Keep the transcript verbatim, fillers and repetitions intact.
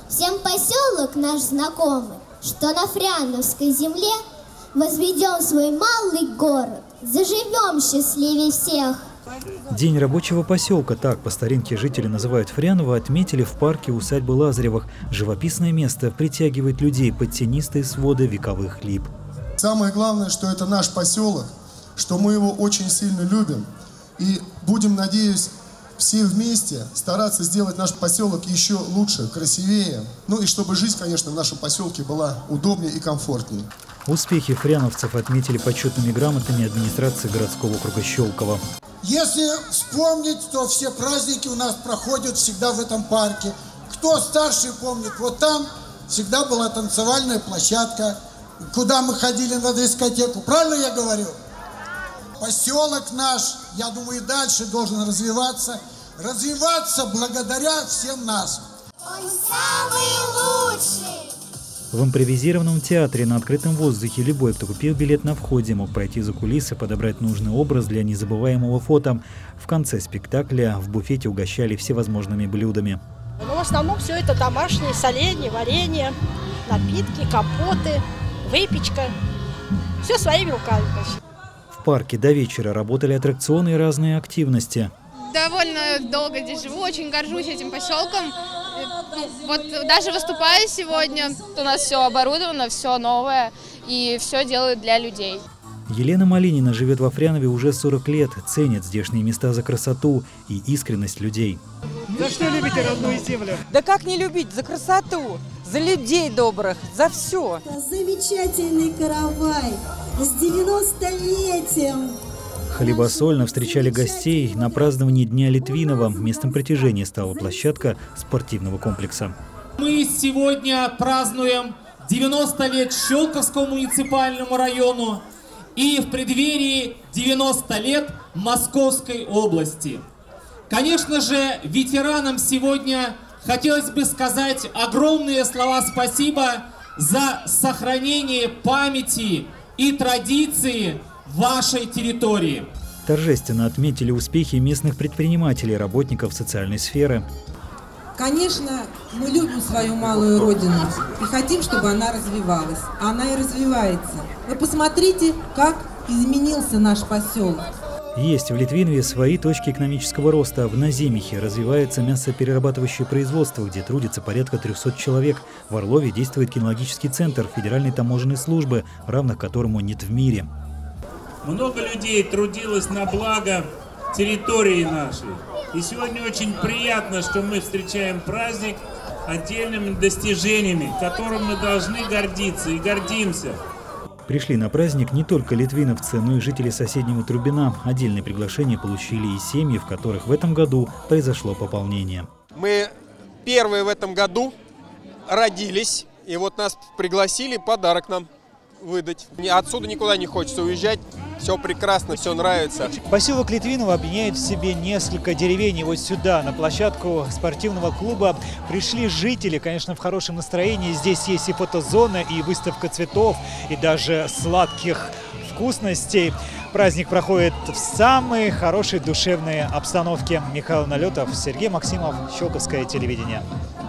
Всем поселок наш знакомый, что на Фряновской земле возведем свой малый город, заживем счастливее всех. День рабочего поселка, так по старинке жители называют Фряново, отметили в парке усадьбы Лазаревых. Живописное место притягивает людей под тенистые своды вековых лип. Самое главное, что это наш поселок, что мы его очень сильно любим. И будем, надеюсь, все вместе стараться сделать наш поселок еще лучше, красивее. Ну и чтобы жизнь, конечно, в нашем поселке была удобнее и комфортнее. Успехи фряновцев отметили почетными грамотами администрации городского округа Щелково. Если вспомнить, то все праздники у нас проходят всегда в этом парке. Кто старший помнит, вот там всегда была танцевальная площадка, куда мы ходили на дискотеку. Правильно я говорю? Поселок наш, я думаю, и дальше должен развиваться. Развиваться благодаря всем нас. Он самый лучший! В импровизированном театре на открытом воздухе любой, кто купил билет на входе, мог пройти за кулисы, подобрать нужный образ для незабываемого фото. В конце спектакля в буфете угощали всевозможными блюдами. Но в основном все это домашние соленья, варенье, напитки, компоты, выпечка. Все своими руками. В парке до вечера работали аттракционы и разные активности. Довольно долго здесь живу, очень горжусь этим поселком. Вот даже выступая сегодня, у нас все оборудовано, все новое и все делают для людей. Елена Малинина живет во Фрянове уже сорок лет, ценит здешние места за красоту и искренность людей. За что любите родную землю? Да как не любить? За красоту, за людей добрых, за все. Замечательный каравай с девяностолетием. Хлебосольно встречали гостей на праздновании Дня Литвинова. Местом притяжения стала площадка спортивного комплекса. Мы сегодня празднуем девяносто лет Щелковскому муниципальному району и в преддверии девяноста лет Московской области. Конечно же, ветеранам сегодня хотелось бы сказать огромные слова спасибо за сохранение памяти и традиции вашей территории. Торжественно отметили успехи местных предпринимателей, работников социальной сферы. Конечно, мы любим свою малую родину и хотим, чтобы она развивалась. А она и развивается. Вы посмотрите, как изменился наш поселок. Есть в Литвинове свои точки экономического роста. В Наземихе развивается мясоперерабатывающее производство, где трудится порядка трёхсот человек. В Орлове действует кинологический центр Федеральной таможенной службы, равных которому нет в мире. Много людей трудилось на благо территории нашей. И сегодня очень приятно, что мы встречаем праздник отдельными достижениями, которым мы должны гордиться и гордимся. Пришли на праздник не только литвиновцы, но и жители соседнего Трубина. Отдельные приглашения получили и семьи, в которых в этом году произошло пополнение. Мы первые в этом году родились, и вот нас пригласили подарок нам выдать. Отсюда никуда не хочется уезжать. Все прекрасно, все нравится. Поселок Литвиново объединяет в себе несколько деревень. И вот сюда, на площадку спортивного клуба, пришли жители, конечно, в хорошем настроении. Здесь есть и фотозона, и выставка цветов, и даже сладких вкусностей. Праздник проходит в самой хорошей душевной обстановке. Михаил Налетов, Сергей Максимов, Щелковское телевидение.